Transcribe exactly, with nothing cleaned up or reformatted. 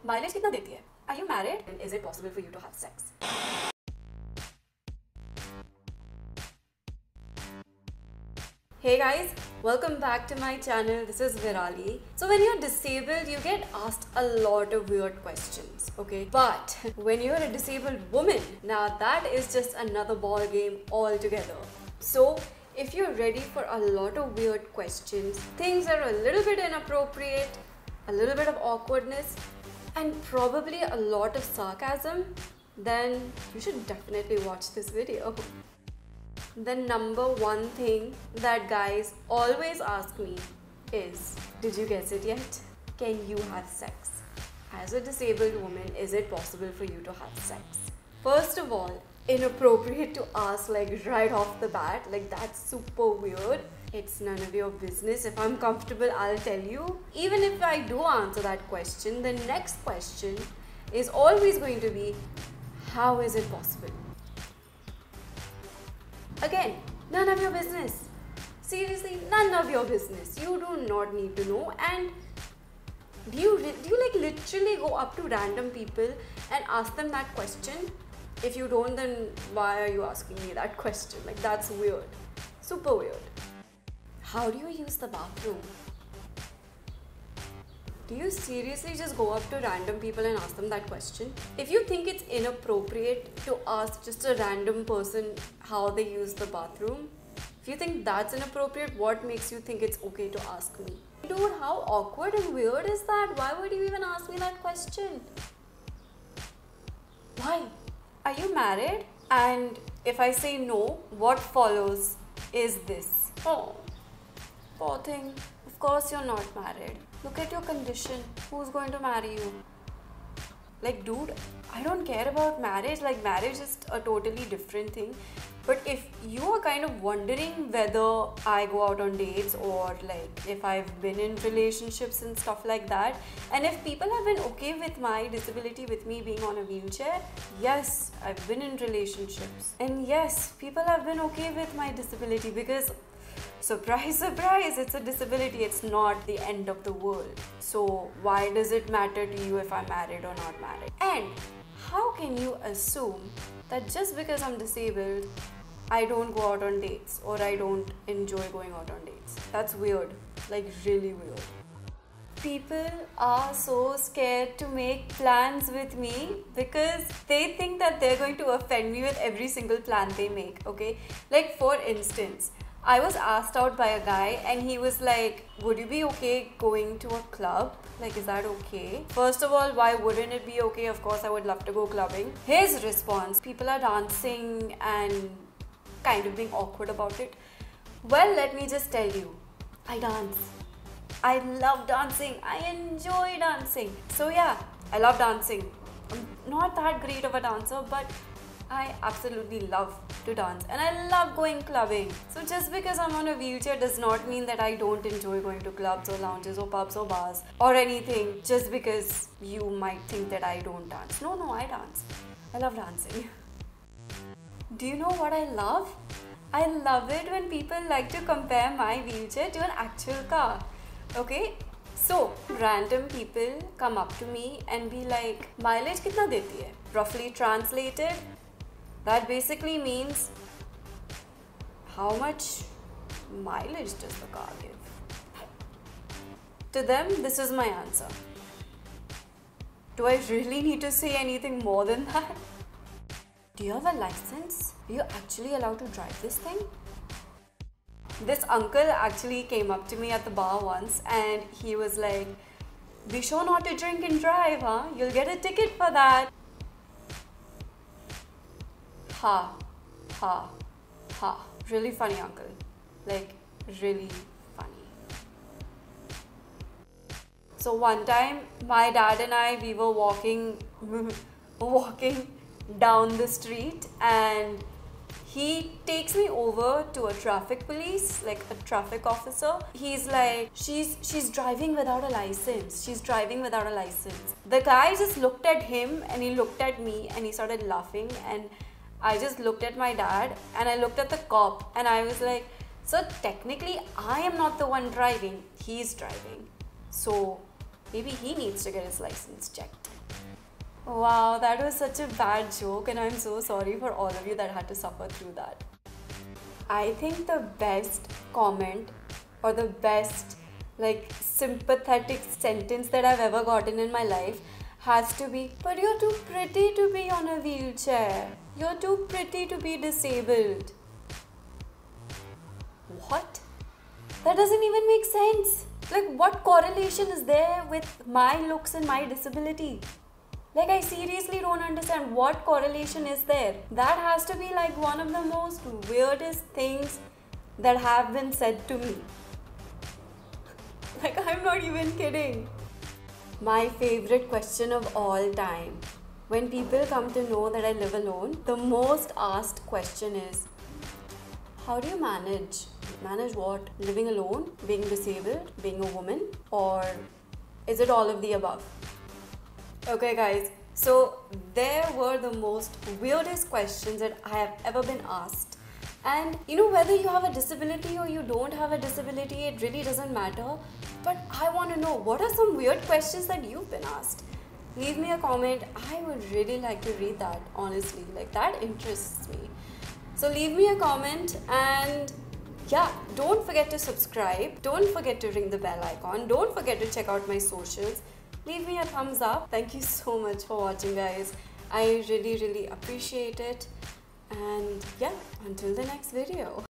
Mileage कितना देती है? Are you married? And is it possible for you to have sex? Hey guys, welcome back to my channel. This is Virali. So when you're disabled, you get asked a lot of weird questions, okay? But when you're a disabled woman, now that is just another ball game altogether. So if you're ready for a lot of weird questions, things are a little bit inappropriate, a little bit of awkwardness, and probably a lot of sarcasm, then you should definitely watch this video. The number one thing that guys always ask me is, did you guess it yet? Can you have sex? As a disabled woman, is it possible for you to have sex? First of all, inappropriate to ask like right off the bat, like that's super weird. It's none of your business. If I'm comfortable, I'll tell you. Even if I do answer that question, the next question is always going to be, how is it possible? Again, none of your business. Seriously, none of your business. You do not need to know. And do you, do you like literally go up to random people and ask them that question? If you don't, then why are you asking me that question? Like, that's weird. Super weird. How do you use the bathroom? Do you seriously just go up to random people and ask them that question? If you think it's inappropriate to ask just a random person how they use the bathroom, if you think that's inappropriate, what makes you think it's okay to ask me? Dude, how awkward and weird is that? Why would you even ask me that question? Why? Are you married? And if I say no, what follows is this. Oh, poor thing. Of course you're not married. Look at your condition. Who's going to marry you? Like, dude, I don't care about marriage. Like, marriage is a totally different thing. But if you are kind of wondering whether I go out on dates or like if I've been in relationships and stuff like that, and if people have been okay with my disability, with me being on a wheelchair, yes, I've been in relationships. And yes, people have been okay with my disability because surprise, surprise, it's a disability. It's not the end of the world. So why does it matter to you if I'm married or not married? And how can you assume that just because I'm disabled, I don't go out on dates or I don't enjoy going out on dates? That's weird, like really weird. People are so scared to make plans with me because they think that they're going to offend me with every single plan they make, okay? Like for instance, I was asked out by a guy and he was like, would you be okay going to a club? Like, is that okay? First of all, why wouldn't it be okay? Of course, I would love to go clubbing. His response, people are dancing and kind of being awkward about it. Well, let me just tell you, I dance. I love dancing. I enjoy dancing. So yeah, I love dancing. I'm not that great of a dancer, but I absolutely love to dance and I love going clubbing. So just because I'm on a wheelchair does not mean that I don't enjoy going to clubs or lounges or pubs or bars or anything just because you might think that I don't dance. No, no, I dance. I love dancing. Do you know what I love? I love it when people like to compare my wheelchair to an actual car. Okay? So, random people come up to me and be like, mileage kitna deti hai? Roughly translated, that basically means how much mileage does the car give? To them, this is my answer. Do I really need to say anything more than that? Do you have a license? Are you actually allowed to drive this thing? This uncle actually came up to me at the bar once and he was like, be sure not to drink and drive, huh? You'll get a ticket for that. Ha, ha, ha. Really funny uncle. Like, really funny. So one time, my dad and I, we were walking, walking down the street and he takes me over to a traffic police, like a traffic officer. He's like, she's she's driving without a license. She's driving without a license. The guy just looked at him and he looked at me and he started laughing, and I just looked at my dad and I looked at the cop and I was like, so technically I am not the one driving, he's driving. So maybe he needs to get his license checked. Wow, that was such a bad joke, and I'm so sorry for all of you that had to suffer through that. I think the best comment or the best like sympathetic sentence that I've ever gotten in my life has to be, but you're too pretty to be on a wheelchair. You're too pretty to be disabled. What? That doesn't even make sense. Like, what correlation is there with my looks and my disability? Like, I seriously don't understand what correlation is there. That has to be like one of the most weirdest things that have been said to me. Like, I'm not even kidding. My favorite question of all time. When people come to know that I live alone, the most asked question is, how do you manage? Manage what? Living alone? Being disabled? Being a woman? Or is it all of the above? Okay guys, so there were the most weirdest questions that I have ever been asked. And you know, whether you have a disability or you don't have a disability, it really doesn't matter. But I want to know, what are some weird questions that you've been asked? Leave me a comment. I would really like to read that, honestly. Like, that interests me. So leave me a comment, and yeah, don't forget to subscribe. Don't forget to ring the bell icon. Don't forget to check out my socials. Leave me a thumbs up. Thank you so much for watching, guys. I really, really appreciate it. And yeah, until the next video.